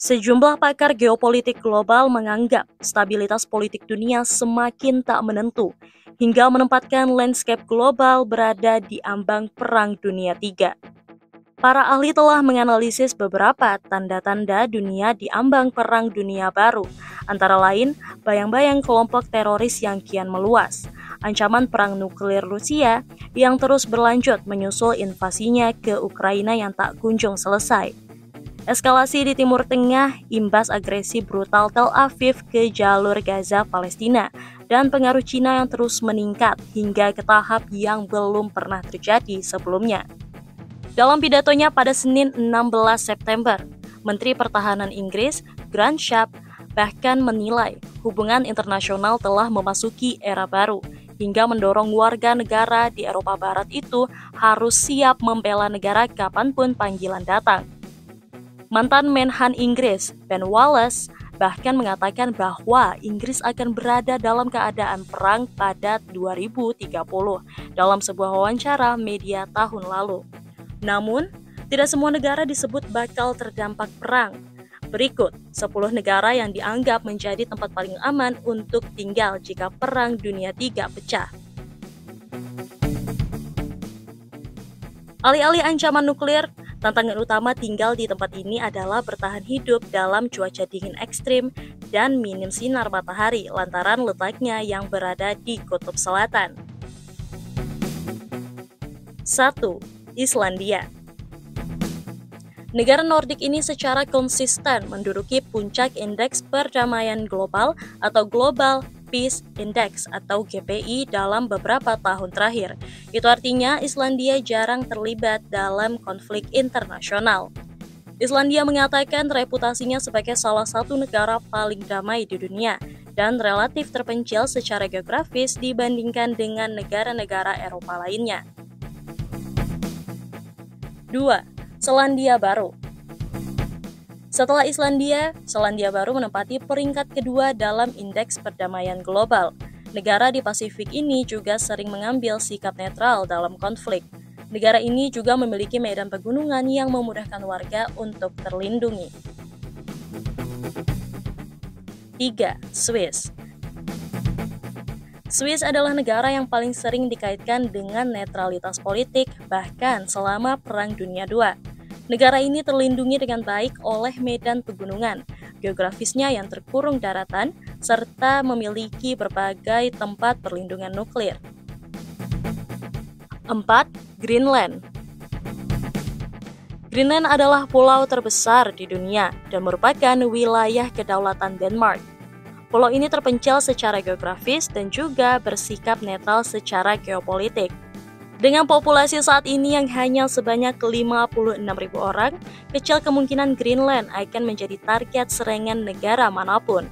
Sejumlah pakar geopolitik global menganggap stabilitas politik dunia semakin tak menentu, hingga menempatkan landscape global berada di ambang Perang Dunia III. Para ahli telah menganalisis beberapa tanda-tanda dunia di ambang Perang Dunia Baru, antara lain bayang-bayang kelompok teroris yang kian meluas, ancaman perang nuklir Rusia yang terus berlanjut menyusul invasinya ke Ukraina yang tak kunjung selesai, eskalasi di Timur Tengah, imbas agresi brutal Tel Aviv ke jalur Gaza Palestina, dan pengaruh Cina yang terus meningkat hingga ke tahap yang belum pernah terjadi sebelumnya. Dalam pidatonya pada Senin 16 September, Menteri Pertahanan Inggris, Grant Shapps, bahkan menilai hubungan internasional telah memasuki era baru, hingga mendorong warga negara di Eropa Barat itu harus siap membela negara kapanpun panggilan datang. Mantan Menhan Inggris, Ben Wallace, bahkan mengatakan bahwa Inggris akan berada dalam keadaan perang pada 2030 dalam sebuah wawancara media tahun lalu. Namun, tidak semua negara disebut bakal terdampak perang. Berikut 10 negara yang dianggap menjadi tempat paling aman untuk tinggal jika Perang Dunia III pecah. Alih-alih ancaman nuklir, tantangan utama tinggal di tempat ini adalah bertahan hidup dalam cuaca dingin ekstrim dan minim sinar matahari lantaran letaknya yang berada di kutub selatan. 1. Islandia. Negara Nordik ini secara konsisten menduduki puncak Indeks Perdamaian Global atau Global Peace Index atau GPI dalam beberapa tahun terakhir. Itu artinya Islandia jarang terlibat dalam konflik internasional. Islandia mengatakan reputasinya sebagai salah satu negara paling damai di dunia dan relatif terpencil secara geografis dibandingkan dengan negara-negara Eropa lainnya. 2. Selandia Baru. Setelah Islandia, Selandia Baru menempati peringkat kedua dalam Indeks Perdamaian Global. Negara di Pasifik ini juga sering mengambil sikap netral dalam konflik. Negara ini juga memiliki medan pegunungan yang memudahkan warga untuk terlindungi. 3. Swiss. Swiss adalah negara yang paling sering dikaitkan dengan netralitas politik, bahkan selama Perang Dunia II. Negara ini terlindungi dengan baik oleh medan pegunungan, geografisnya yang terkurung daratan, serta memiliki berbagai tempat perlindungan nuklir. 4. Greenland. Greenland adalah pulau terbesar di dunia dan merupakan wilayah kedaulatan Denmark. Pulau ini terpencil secara geografis dan juga bersikap netral secara geopolitik. Dengan populasi saat ini yang hanya sebanyak 56.000 orang, kecil kemungkinan Greenland akan menjadi target serangan negara manapun.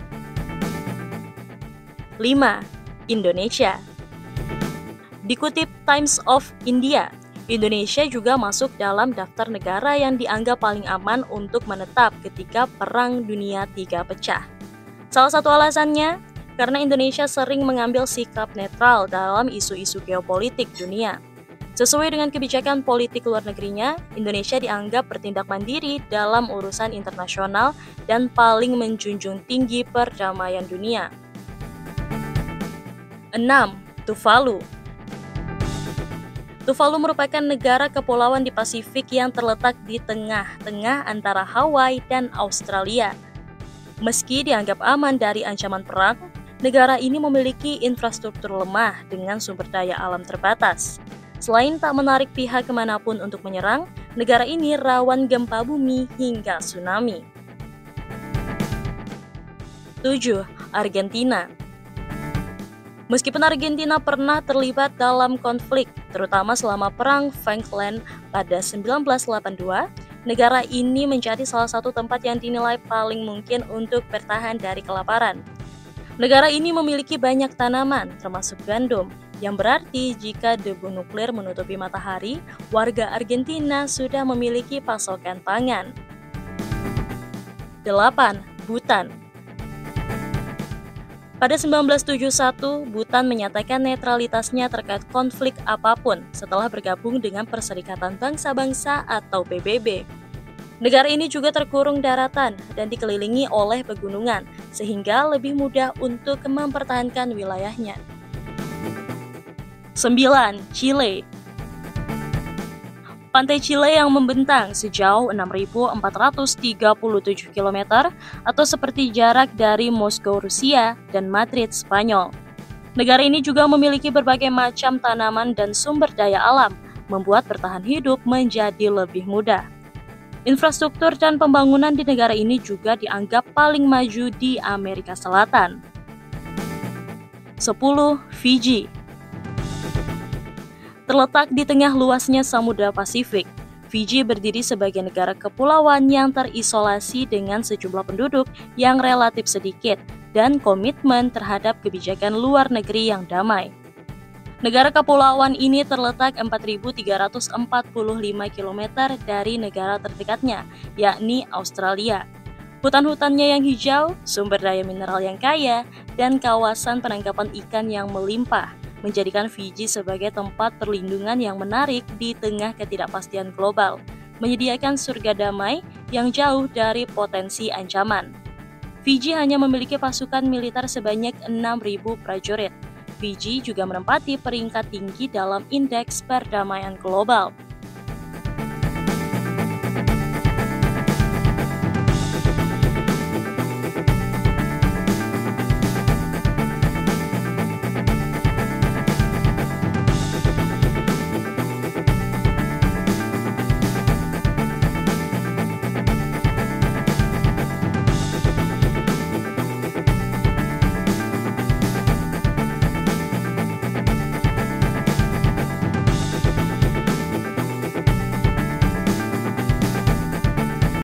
5. Indonesia. Dikutip Times of India, Indonesia juga masuk dalam daftar negara yang dianggap paling aman untuk menetap ketika Perang Dunia III pecah. Salah satu alasannya, karena Indonesia sering mengambil sikap netral dalam isu-isu geopolitik dunia. Sesuai dengan kebijakan politik luar negerinya, Indonesia dianggap bertindak mandiri dalam urusan internasional dan paling menjunjung tinggi perdamaian dunia. 6. Tuvalu. Tuvalu merupakan negara kepulauan di Pasifik yang terletak di tengah-tengah antara Hawaii dan Australia. Meski dianggap aman dari ancaman perang, negara ini memiliki infrastruktur lemah dengan sumber daya alam terbatas. Selain tak menarik pihak kemanapun untuk menyerang, negara ini rawan gempa bumi hingga tsunami. 7. Argentina. Meskipun Argentina pernah terlibat dalam konflik, terutama selama Perang Falkland pada 1982, negara ini menjadi salah satu tempat yang dinilai paling mungkin untuk bertahan dari kelaparan. Negara ini memiliki banyak tanaman, termasuk gandum, yang berarti jika debu nuklir menutupi matahari, warga Argentina sudah memiliki pasokan pangan. 8. Bhutan. Pada 1971, Bhutan menyatakan netralitasnya terkait konflik apapun setelah bergabung dengan Perserikatan Bangsa-Bangsa atau PBB. Negara ini juga terkurung daratan dan dikelilingi oleh pegunungan, sehingga lebih mudah untuk mempertahankan wilayahnya. 9. Chile. Pantai Chile yang membentang sejauh 6.437 km atau seperti jarak dari Moskow, Rusia, dan Madrid, Spanyol. Negara ini juga memiliki berbagai macam tanaman dan sumber daya alam, membuat bertahan hidup menjadi lebih mudah. Infrastruktur dan pembangunan di negara ini juga dianggap paling maju di Amerika Selatan. 10. Fiji. Terletak di tengah luasnya Samudra Pasifik, Fiji berdiri sebagai negara kepulauan yang terisolasi dengan sejumlah penduduk yang relatif sedikit dan komitmen terhadap kebijakan luar negeri yang damai. Negara kepulauan ini terletak 4.345 km dari negara terdekatnya, yakni Australia. Hutan-hutannya yang hijau, sumber daya mineral yang kaya, dan kawasan penangkapan ikan yang melimpah menjadikan Fiji sebagai tempat perlindungan yang menarik di tengah ketidakpastian global, menyediakan surga damai yang jauh dari potensi ancaman. Fiji hanya memiliki pasukan militer sebanyak 6.000 prajurit. Fiji juga menempati peringkat tinggi dalam Indeks Perdamaian Global,